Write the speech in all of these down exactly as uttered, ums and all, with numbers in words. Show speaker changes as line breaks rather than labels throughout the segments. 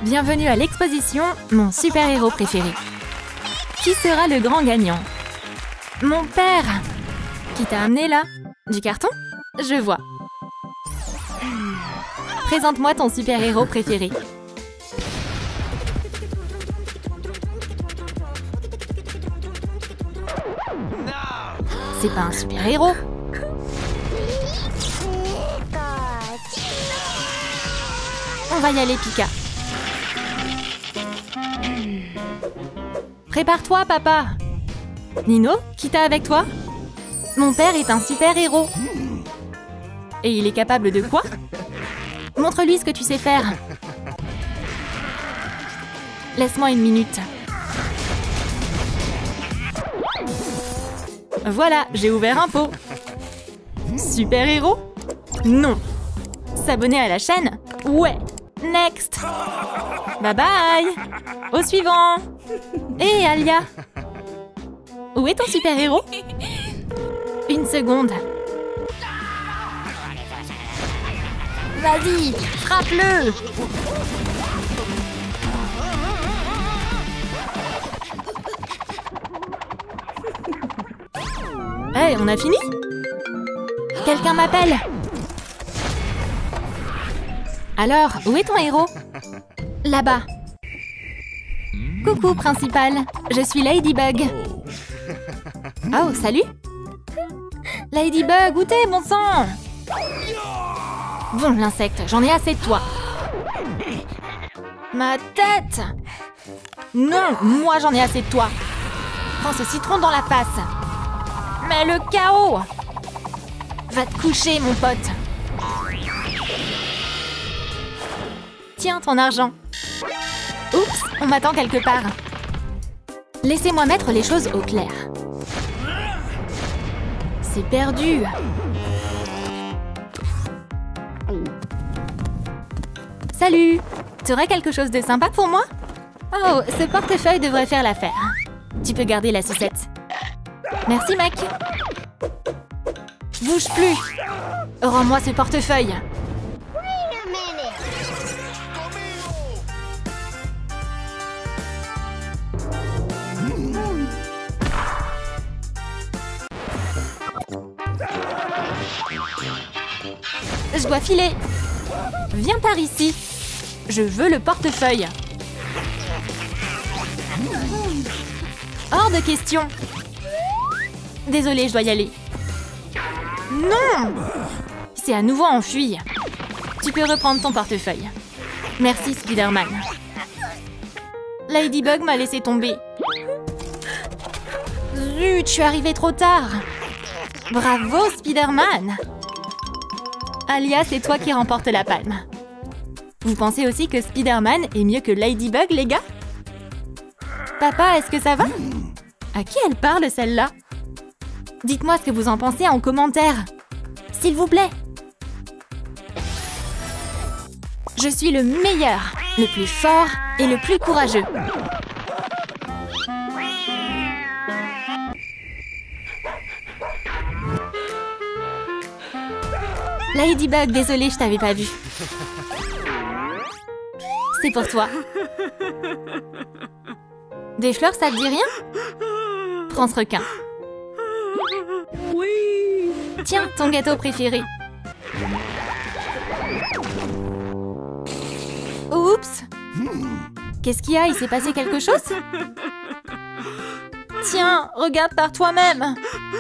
Bienvenue à l'exposition Mon super-héros préféré. Qui sera le grand gagnant? Mon père! Qui t'a amené là? Du carton? Je vois. Présente-moi ton super-héros préféré. C'est pas un super-héros. On va y aller, Pika. Prépare-toi, papa. Nino, qui t'a avec toi? Mon père est un super-héros. Et il est capable de quoi? Montre-lui ce que tu sais faire. Laisse-moi une minute. Voilà, j'ai ouvert un pot. Super-héros? Non. S'abonner à la chaîne? Ouais. Next. Bye bye. Au suivant. Hé, Alia. Où est ton super-héros? Une seconde. Vas-y, frappe-le. Hé, hey, on a fini? Quelqu'un m'appelle. Alors, où est ton héros? Là-bas. Coucou, principal. Je suis Ladybug. Oh, salut. Ladybug, où t'es, bon sang? Bon, l'insecte, j'en ai assez de toi. Ma tête! Non, moi j'en ai assez de toi. Prends ce citron dans la face. Mais le chaos! Va te coucher, mon pote. Tiens, ton argent. Oups, on m'attend quelque part. Laissez-moi mettre les choses au clair. C'est perdu. Salut! T'aurais quelque chose de sympa pour moi? Oh, ce portefeuille devrait faire l'affaire. Tu peux garder la sucette. Merci, mec. Bouge plus. Rends-moi ce portefeuille. Je dois filer. Viens par ici. Je veux le portefeuille. Hors de question. Désolée, je dois y aller. Non! C'est à nouveau enfui. Tu peux reprendre ton portefeuille. Merci, Spider-Man. Ladybug m'a laissé tomber. Zut, je suis arrivée trop tard. Bravo, Spider-Man. Alia, c'est toi qui remporte la palme. Vous pensez aussi que Spider-Man est mieux que Ladybug, les gars? Papa, est-ce que ça va? À qui elle parle, celle-là? Dites-moi ce que vous en pensez en commentaire. S'il vous plaît. Je suis le meilleur, le plus fort et le plus courageux. Ladybug, désolée, je t'avais pas vu. C'est pour toi. Des fleurs, ça te dit rien? Prends ce requin. Oui. Tiens, ton gâteau préféré. Oups. Qu'est-ce qu'il y a? Il s'est passé quelque chose? Tiens, regarde par toi-même.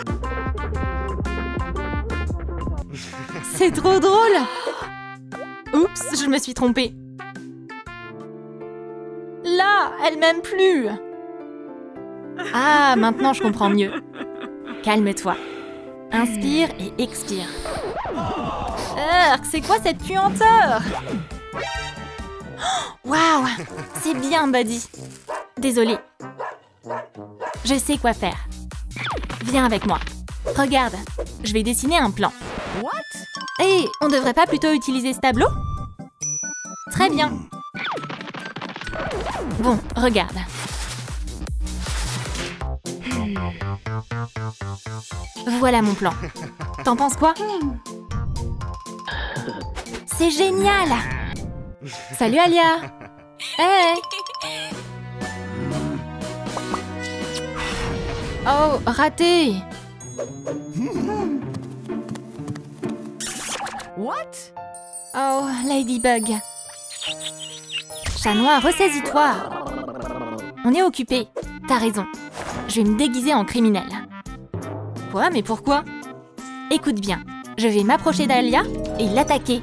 C'est trop drôle. Oups, je me suis trompée. Là, elle m'aime plus. Ah, maintenant je comprends mieux. Calme-toi. Inspire et expire. Urgh, c'est quoi cette puanteur? Waouh, c'est bien, Buddy. Désolée. Je sais quoi faire. Viens avec moi. Regarde, je vais dessiner un plan. Hé, hey, on devrait pas plutôt utiliser ce tableau? Très bien. Bon, regarde. Voilà mon plan. T'en penses quoi? C'est génial! Salut Alia! Hé! Oh, raté!
What?
Oh, Ladybug. Chat noir, ressaisis-toi. On est occupé. T'as raison. Je vais me déguiser en criminel. Quoi? Mais pourquoi? Écoute bien. Je vais m'approcher d'Alia et l'attaquer.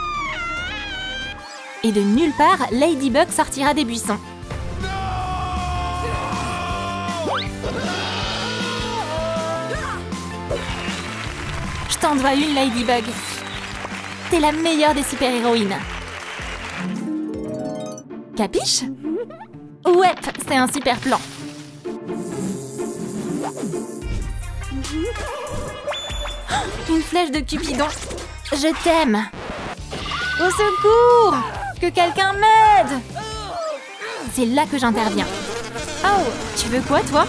Et de nulle part, Ladybug sortira des buissons. Je t'en dois une, Ladybug. T'es la meilleure des super-héroïnes. Capiche? Ouais, c'est un super plan. Une flèche de Cupidon. Je t'aime. Au secours! Que quelqu'un m'aide! C'est là que j'interviens. Oh, tu veux quoi, toi?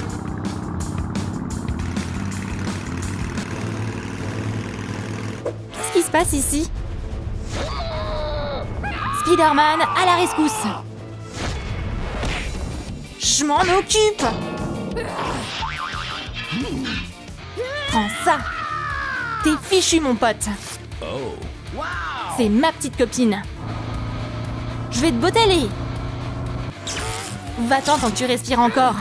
Qu'est-ce qui se passe ici? Spider-Man, à la rescousse! Je m'en occupe! Prends ça! T'es fichu, mon pote! C'est ma petite copine! Je vais te boteler! Va-t'en tant que tu respires encore!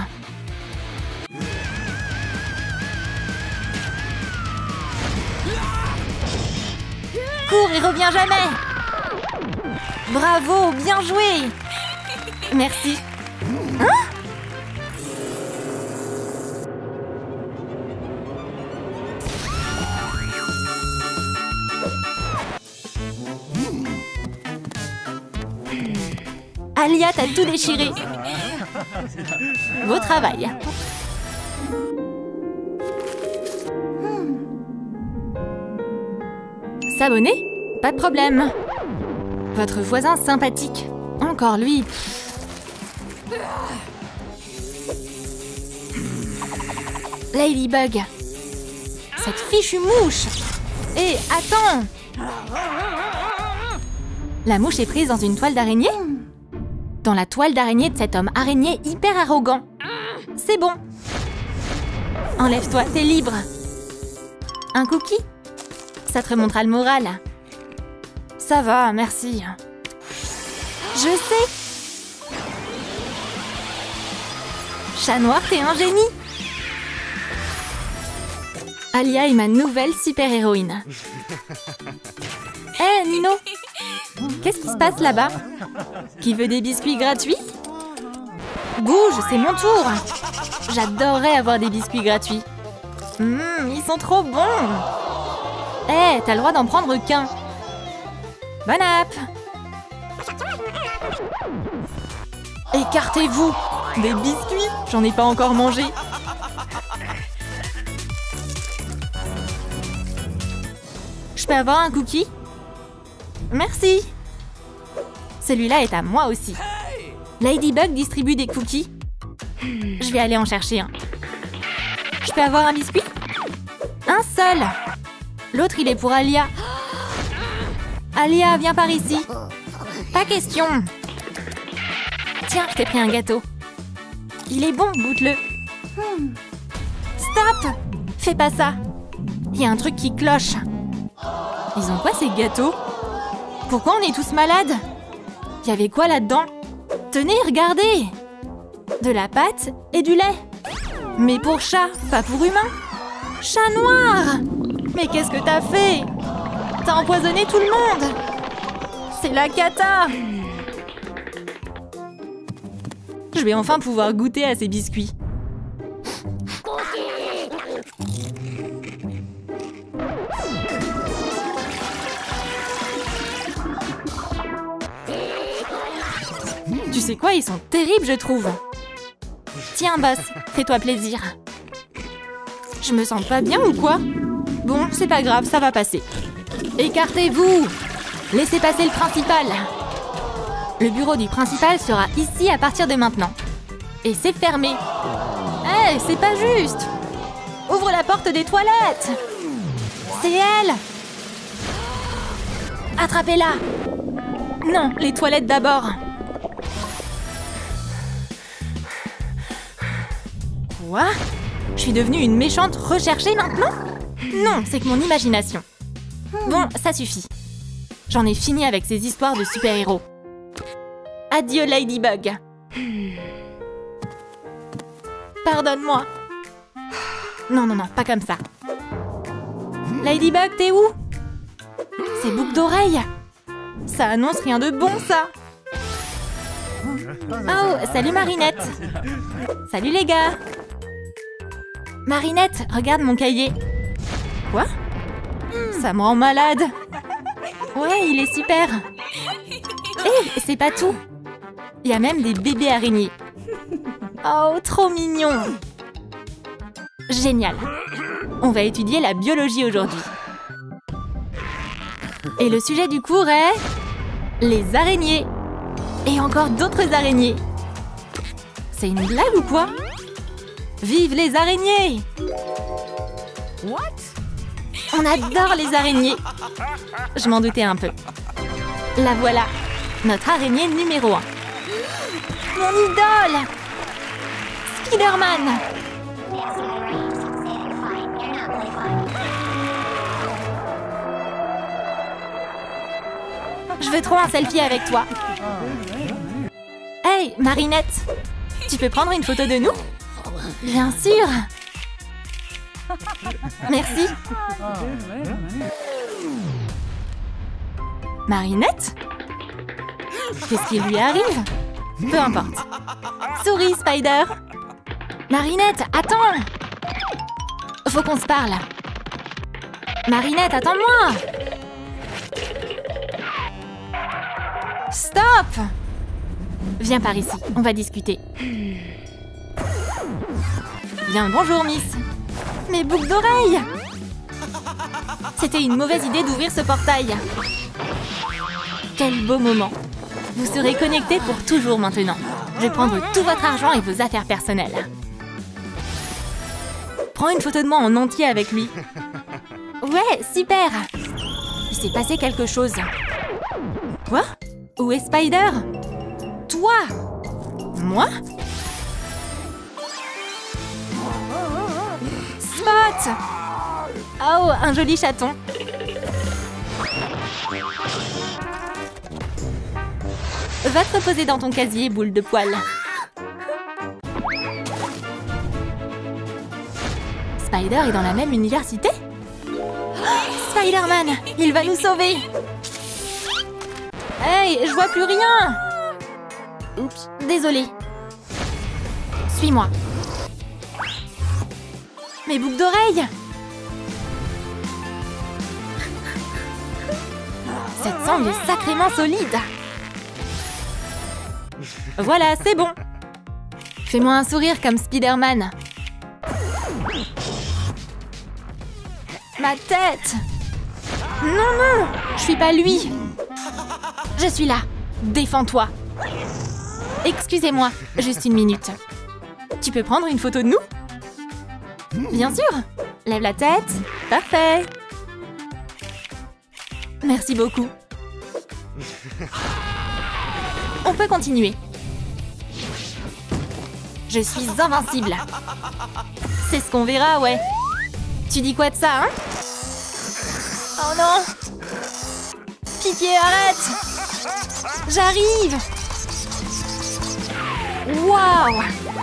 Cours et reviens jamais! Bravo, bien joué! Merci! Hein? Alia, t'as tout déchiré! Beau travail! S'abonner? Pas de problème! Votre voisin sympathique. Encore lui. Ladybug. Cette fichue mouche. Hé, attends! La mouche est prise dans une toile d'araignée? Dans la toile d'araignée de cet homme araignée hyper arrogant. C'est bon. Enlève-toi, t'es libre. Un cookie? Ça te remontera le moral. Ça va, merci. Je sais. Chat noir, t'es un génie. Alia est ma nouvelle super-héroïne. Hé, hey, Nino. Qu'est-ce qui se passe là-bas? Qui veut des biscuits gratuits? Bouge, c'est mon tour. J'adorerais avoir des biscuits gratuits. Mmh, ils sont trop bons. Hé, hey, t'as le droit d'en prendre qu'un. Bon app! Écartez-vous! Des biscuits? J'en ai pas encore mangé. Je peux avoir un cookie? Merci! Celui-là est à moi aussi. Ladybug distribue des cookies. Je vais aller en chercher un. Je peux avoir un biscuit? Un seul! L'autre, il est pour Alia. Alia, viens par ici. Pas question. Tiens, je t'ai pris un gâteau. Il est bon, goûte-le. Stop! Fais pas ça. Il y a un truc qui cloche. Ils ont quoi, ces gâteaux? Pourquoi on est tous malades? Il y avait quoi là-dedans? Tenez, regardez! De la pâte et du lait. Mais pour chat, pas pour humain. Chat noir! Mais qu'est-ce que t'as fait? T'as empoisonné tout le monde! C'est la cata! Je vais enfin pouvoir goûter à ces biscuits. Tu sais quoi, ils sont terribles, je trouve. Tiens, boss, fais-toi plaisir. Je me sens pas bien ou quoi? Bon, c'est pas grave, ça va passer. Écartez-vous! Laissez passer le principal. Le bureau du principal sera ici à partir de maintenant. Et c'est fermé. Hé, hey, c'est pas juste! Ouvre la porte des toilettes! C'est elle! Attrapez-la! Non, les toilettes d'abord. Quoi? Je suis devenue une méchante recherchée maintenant? Non, c'est que mon imagination. Bon, ça suffit. J'en ai fini avec ces histoires de super-héros. Adieu, Ladybug. Pardonne-moi. Non, non, non, pas comme ça. Ladybug, t'es où? Ces boucles d'oreilles. Ça annonce rien de bon, ça. Oh, salut Marinette. Salut les gars. Marinette, regarde mon cahier. Quoi? Ça me rend malade. Ouais, il est super. Hé, c'est pas tout. Il y a même des bébés araignées. Oh, trop mignon. Génial. On va étudier la biologie aujourd'hui. Et le sujet du cours est... les araignées. Et encore d'autres araignées. C'est une blague ou quoi? Vive les araignées! What? On adore les araignées. Je m'en doutais un peu. La voilà, notre araignée numéro un. Mon idole! Spider-Man! Je veux trop un selfie avec toi. Hey, Marinette! Tu peux prendre une photo de nous? Bien sûr! Merci! Marinette? Qu'est-ce qui lui arrive? Peu importe. Souris, Spider! Marinette, attends! Faut qu'on se parle. Marinette, attends-moi! Stop! Viens par ici, on va discuter. Bien, bonjour, Miss. Mes boucles d'oreilles! C'était une mauvaise idée d'ouvrir ce portail. Quel beau moment. Vous serez connectés pour toujours maintenant. Je vais prendre tout votre argent et vos affaires personnelles. Prends une photo de moi en entier avec lui. Ouais, super! Il s'est passé quelque chose. Quoi? Où est Spider? Toi? Moi? Spot! Oh, un joli chaton. Va te reposer dans ton casier, boule de poil. Spider est dans la même université? Spider-Man, il va nous sauver! Hey, je vois plus rien! Oups, désolée. Suis-moi. Mes boucles d'oreilles! Cette sangle est sacrément solide! Voilà, c'est bon! Fais-moi un sourire comme Spider-Man. Ma tête! Non, non! Je suis pas lui! Je suis là! Défends-toi! Excusez-moi, juste une minute. Tu peux prendre une photo de nous? Bien sûr! Lève la tête. Parfait! Merci beaucoup. On peut continuer. Je suis invincible. C'est ce qu'on verra, ouais. Tu dis quoi de ça, hein? Oh non! Pitié, arrête! J'arrive! Waouh!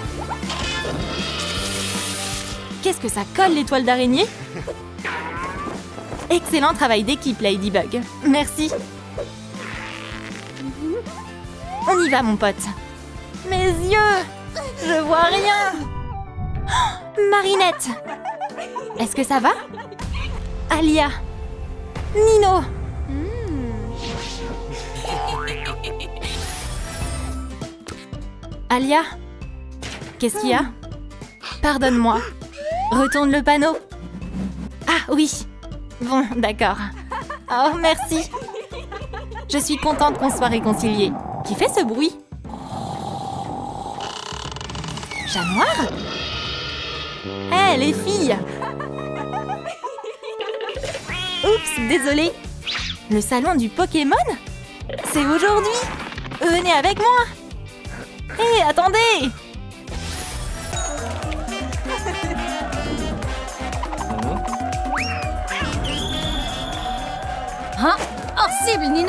Qu'est-ce que ça colle, l'étoile d'araignée? Excellent travail d'équipe, Ladybug. Merci. On y va, mon pote. Mes yeux! Je vois rien! Oh, Marinette! Est-ce que ça va? Alia! Nino! Alia? Qu'est-ce qu'il y a? Pardonne-moi. Retourne le panneau. Ah oui. Bon, d'accord. Oh, merci. Je suis contente qu'on soit réconciliés. Qui fait ce bruit? Chat noir? Hé, hey, les filles! Oups, désolée. Le salon du Pokémon? C'est aujourd'hui? Venez avec moi! Hé, hey, attendez!
Hein? Hors cible, Nino!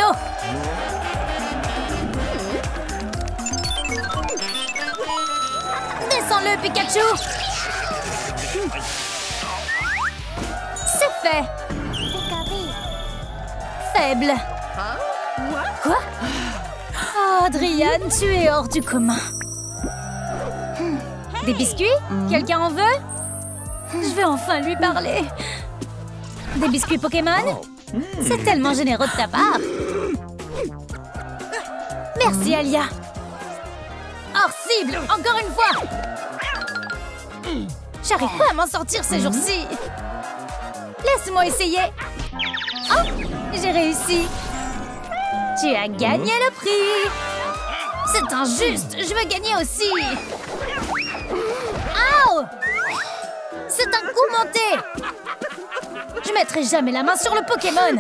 Descends-le, Pikachu! C'est fait! Faible! Quoi? Oh, Adrien, tu es hors du commun. Des biscuits? Quelqu'un en veut? Je vais enfin lui parler. Des biscuits Pokémon? C'est tellement généreux de ta part. Merci, Alia. Hors cible, encore une fois. J'arrive pas à m'en sortir ces jours-ci. Laisse-moi essayer. Oh, j'ai réussi. Tu as gagné le prix. C'est injuste, je veux gagner aussi. Ouh! C'est un coup monté. Je mettrai jamais la main sur le Pokémon.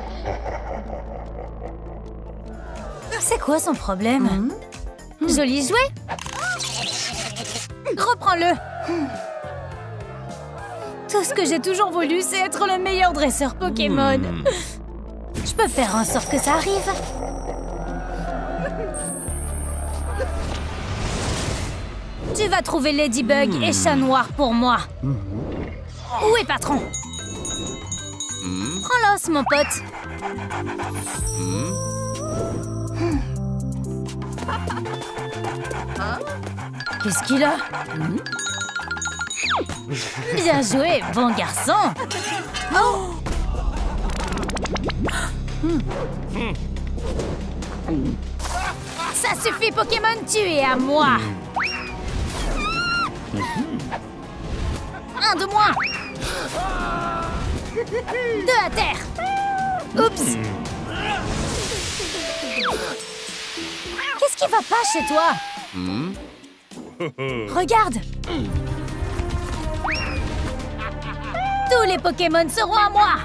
C'est quoi son problème? Joli jouet. Reprends-le. Tout ce que j'ai toujours voulu, c'est être le meilleur dresseur Pokémon. Je peux faire en sorte que ça arrive. Tu vas trouver Ladybug et Chat Noir pour moi. Où est patron? Prends l'os, mon pote. Qu'est-ce qu'il a? Bien joué, bon garçon. Oh. Ça suffit, Pokémon, tu es à moi. Un de moins. Deux à terre. Oups. Qu'est-ce qui va pas chez toi? Regarde. Tous les Pokémon seront à moi.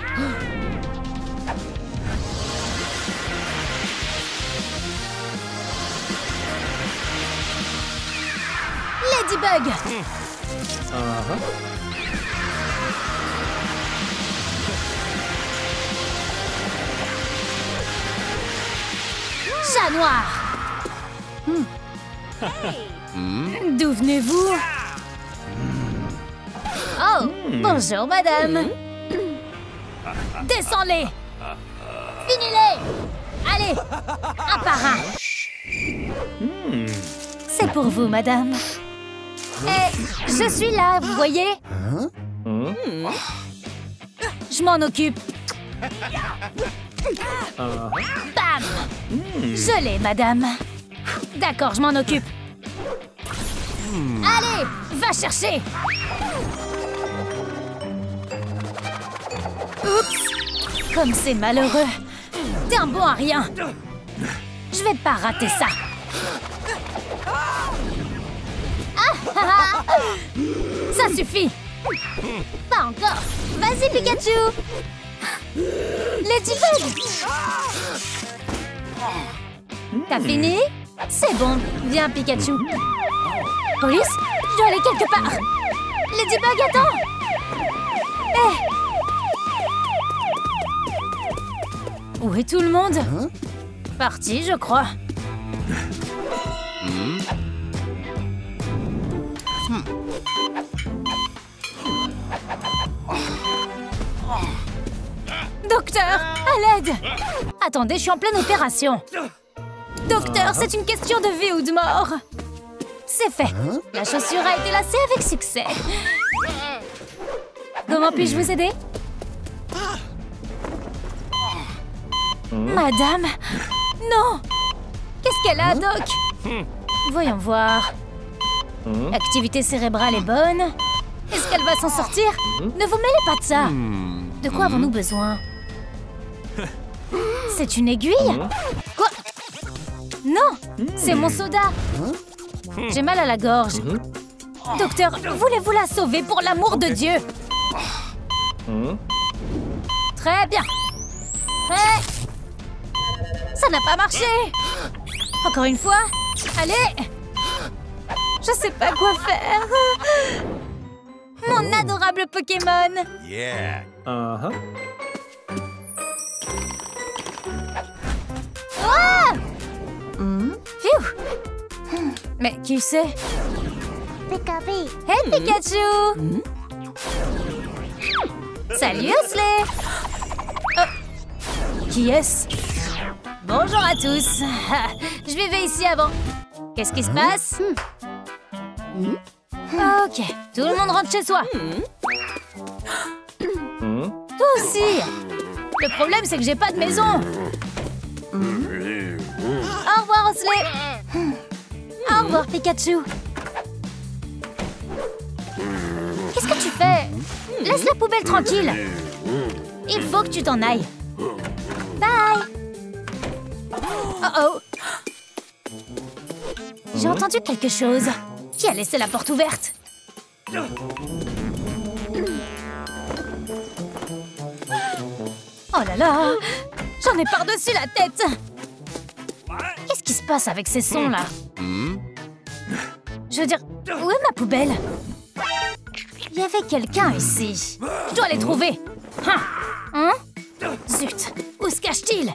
Ladybug. Uh-huh. Chat Noir. Hmm. D'où venez-vous? Oh, bonjour, madame. Descends-les. Finis-les. Allez, un par un. C'est pour vous, madame. Et je suis là, vous voyez? Je m'en occupe. Bam! Je l'ai, madame. D'accord, je m'en occupe. Allez, va chercher. Oups! Comme c'est malheureux. T'es un bon à rien. Je vais pas rater ça. Ah, ah, ah. Ça suffit. Pas encore. Vas-y, Pikachu. Ladybug. T'as fini? C'est bon. Viens, Pikachu. Police? Je dois aller quelque part. Ladybug, attends. Hé! Où est tout le monde? Hein? Parti, je crois. Mmh. Hmm. Docteur, à l'aide! Attendez, je suis en pleine opération. Docteur, c'est une question de vie ou de mort. C'est fait. La chaussure a été lacée avec succès. Comment puis-je vous aider? Madame? Non! Qu'est-ce qu'elle a, Doc? Voyons voir. L'activité cérébrale est bonne. Est-ce qu'elle va s'en sortir? Ne vous mêlez pas de ça. De quoi avons-nous besoin? C'est une aiguille? Quoi? Non! C'est mon soda. J'ai mal à la gorge. Docteur, voulez-vous la sauver pour l'amour de Dieu? Très bien. Prêt? Ça n'a pas marché. Encore une fois. Allez. Je sais pas quoi faire. Mon adorable Pokémon.
Yeah. Uh-huh.
Phew. Mais qui c'est? Hey Pikachu! Mm? Salut Osley! Oh. Qui est-ce? Bonjour à tous! Je vivais ici avant. Qu'est-ce qui se passe? Mm. Ok, tout le monde rentre chez soi. Mm. Toi aussi! Le problème, c'est que j'ai pas de maison. Mm. Au revoir Osley! Au revoir Pikachu! Qu'est-ce que tu fais? Laisse la poubelle tranquille. Il faut que tu t'en ailles. Bye. Oh oh. J'ai entendu quelque chose. Qui a laissé la porte ouverte? Oh là là. J'en ai par-dessus la tête. Qu'est-ce qui se passe avec ces sons-là? Je veux dire, où est ma poubelle? Il y avait quelqu'un ici. Je dois les trouver. Hein? Hein? Zut! Où se cache-t-il?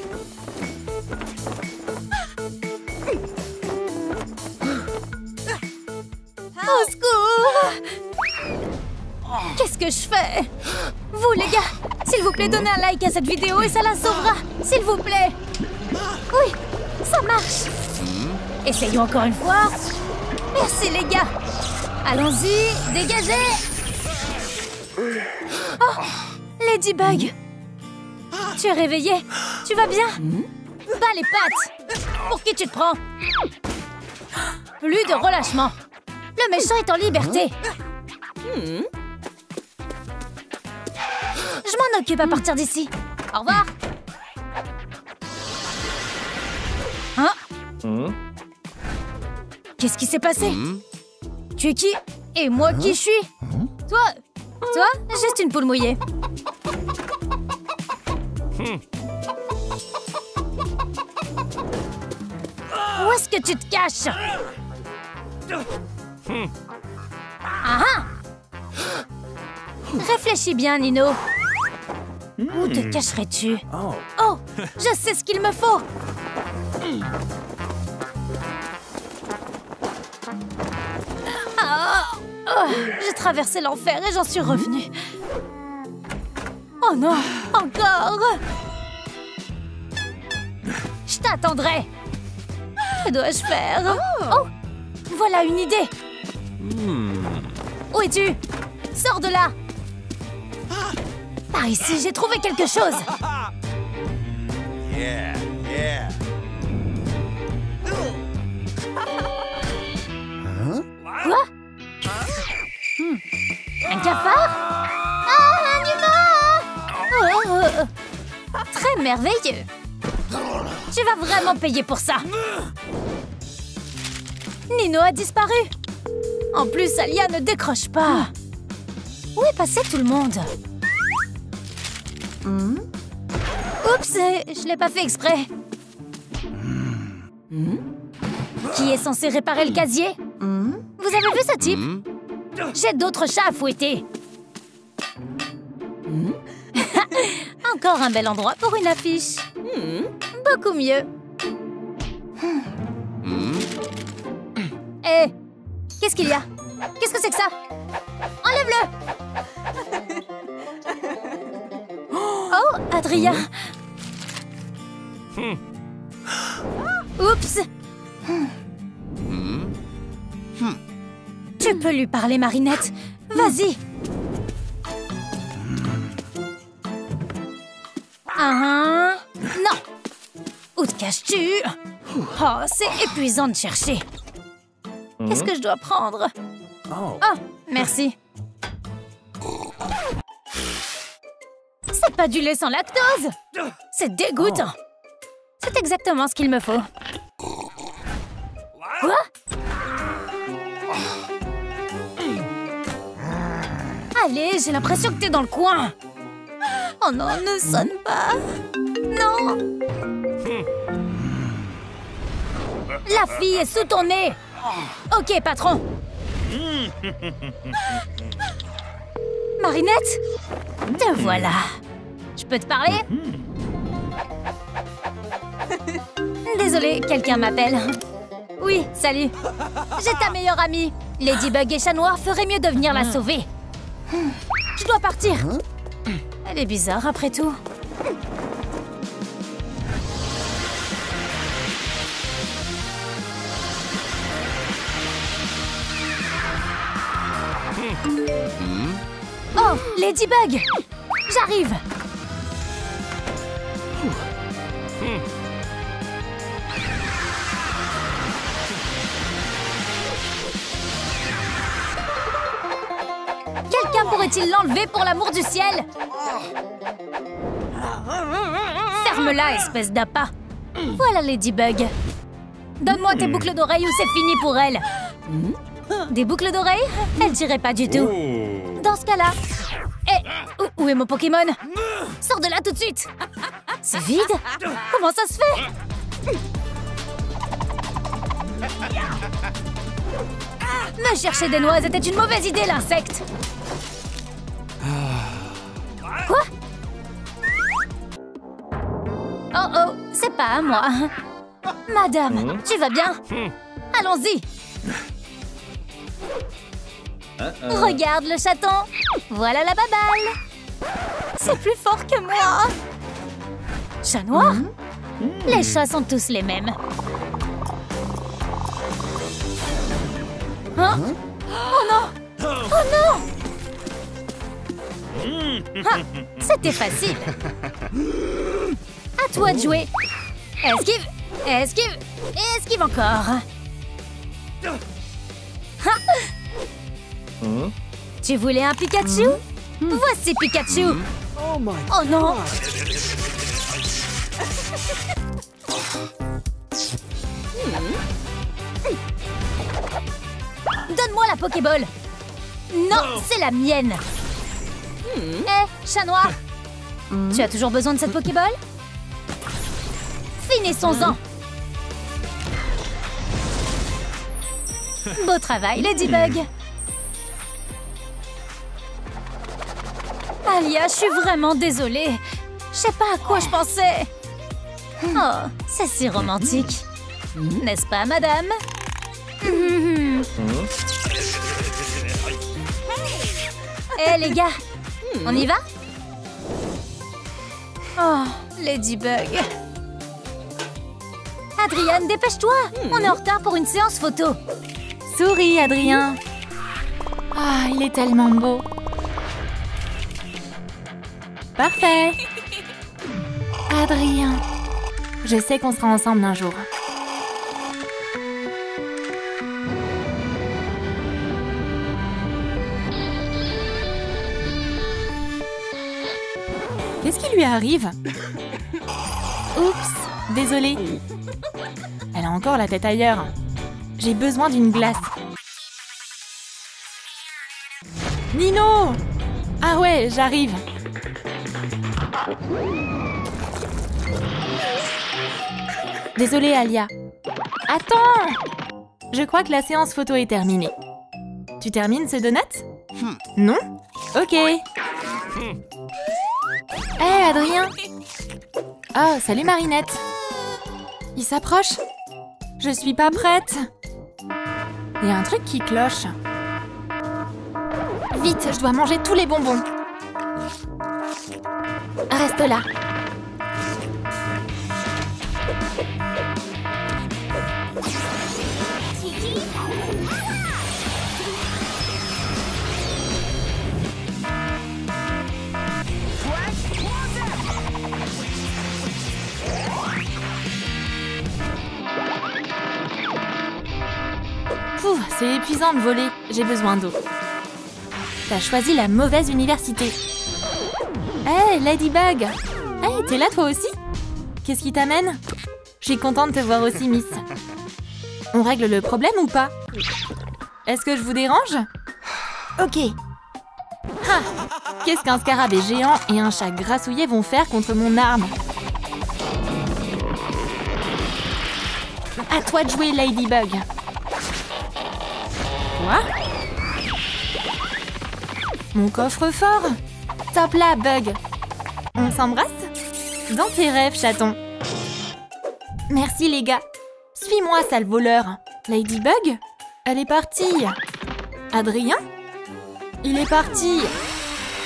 Au secours! Qu'est-ce que je fais? Vous, les gars, s'il vous plaît, donnez un like à cette vidéo et ça la sauvera. S'il vous plaît. Oui, ça marche. Essayons encore une fois. Merci, les gars. Allons-y, dégagez! Oh, Ladybug! Tu es réveillée? Tu vas bien? Bas les pattes! Pour qui tu te prends? Plus de relâchement! Le méchant est en liberté! Je m'en occupe à partir d'ici. Au revoir! Hein? Qu'est-ce qui s'est passé? Tu es qui? Et moi qui je suis? Toi? Toi? Juste une poule mouillée. Où est-ce que tu te caches? Ah ah! Réfléchis bien, Nino. Où te cacherais-tu? Oh, je sais ce qu'il me faut! Oh, j'ai traversé l'enfer et j'en suis revenue. Oh non, encore! Je t'attendrai. Que dois-je faire? Oh, voilà une idée. Où es-tu? Sors de là. Par ici, j'ai trouvé quelque chose.
Yeah, yeah.
Quoi? Hmm. Un cafard? Ah, un humain! Oh, oh, oh. Très merveilleux. Tu vas vraiment payer pour ça. Nino a disparu. En plus, Alia ne décroche pas. Où est passé tout le monde? Hmm? Oups, je l'ai pas fait exprès. Hmm? Qui est censé réparer le casier? Hmm? Vous avez vu ce type? J'ai d'autres chats à fouetter. Hmm? Encore un bel endroit pour une affiche. Hmm? Beaucoup mieux. Hé, hey, qu'est-ce qu'il y a? Qu'est-ce que c'est que ça? Enlève-le! Oh, Adrien! Oups! Tu peux lui parler, Marinette. Vas-y! Ah, non! Où te caches-tu? Oh, c'est épuisant de chercher. Qu'est-ce que je dois prendre? Oh, merci. C'est pas du lait sans lactose! C'est dégoûtant! C'est exactement ce qu'il me faut. Quoi? Allez, j'ai l'impression que t'es dans le coin. Oh non, ne sonne pas. Non. La fille est sous ton nez. Ok, patron. Marinette, te voilà. Je peux te parler? Désolée, quelqu'un m'appelle. Oui, salut. J'ai ta meilleure amie. Ladybug et Chat Noir feraient mieux de venir la sauver. Je dois partir. Elle est bizarre après tout. Oh, Ladybug! J'arrive! Quelqu'un pourrait-il l'enlever pour l'amour du ciel? Ferme-la, espèce d'appât! Voilà Ladybug. Donne-moi tes boucles d'oreilles ou c'est fini pour elle. Des boucles d'oreilles? Elle dirait pas du tout. Dans ce cas-là... Eh, où, où est mon Pokémon? Sors de là tout de suite! C'est vide? Comment ça se fait? Me chercher des noises était une mauvaise idée, l'insecte! Quoi? Oh oh, c'est pas à moi. Madame, tu vas bien? Allons-y! Regarde le chaton! Voilà la baballe! C'est plus fort que moi! Chat Noir? Les chats sont tous les mêmes. Hein? Oh non! Oh non! Ah, c'était facile! À toi de jouer! Esquive! Esquive! Et esquive encore! Ah. Tu voulais un Pikachu? Voici Pikachu! Oh non! Donne-moi la Pokéball! Non, c'est la mienne! Hé, hey, Chat Noir! Tu as toujours besoin de cette Pokéball? Finissons-en! Beau travail, Ladybug! Alia, je suis vraiment désolée. Je sais pas à quoi je pensais. Oh, c'est si romantique. N'est-ce pas, madame? Hé, hey, les gars, on y va? Oh, Ladybug. Adrien, dépêche-toi. On est en retard pour une séance photo.
Souris, Adrien. Ah, il est tellement beau. Parfait. Adrien. Je sais qu'on sera ensemble un jour. Qu'est-ce qui lui arrive? Oups, désolée. Elle a encore la tête ailleurs. J'ai besoin d'une glace. Nino! Ah ouais, j'arrive. Désolée, Alia. Attends! Je crois que la séance photo est terminée. Tu termines ce donut? Non? Ok. Hé, hey, Adrien! Oh, salut Marinette! Il s'approche? Je suis pas prête! Il y a un truc qui cloche. Vite, je dois manger tous les bonbons. Reste là. Pouh, c'est épuisant de voler. J'ai besoin d'eau. T'as choisi la mauvaise université. Hé, hey, Ladybug! Hey, t'es là toi aussi? Qu'est-ce qui t'amène? Je suis contente de te voir aussi, Miss. On règle le problème ou pas? Est-ce que je vous dérange? Ok. Ah, qu'est-ce qu'un scarabée géant et un chat grassouillet vont faire contre mon arme? À toi de jouer, Ladybug. Quoi? Mon coffre-fort? Top là, Bug. On s'embrasse? Dans tes rêves, chaton. Merci les gars. Suis-moi, sale voleur. Ladybug? Elle est partie. Adrien? Il est parti.